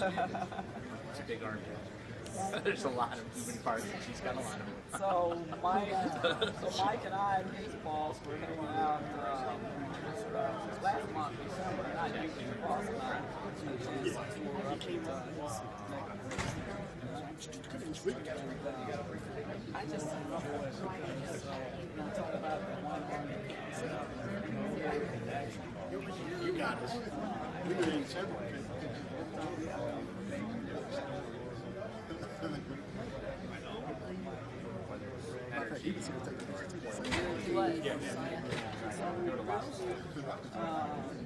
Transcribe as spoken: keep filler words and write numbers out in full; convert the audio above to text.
It's a big armpit. There's a lot of moving parts, and she's got a lot of them. So Mike, so Mike and I and his boss were hanging out uh, last month, December, and I usually the boss and I tour up to uh, I just uh, talk about the one on You got us. We were in several people. He was going to take the part. He was. Yeah.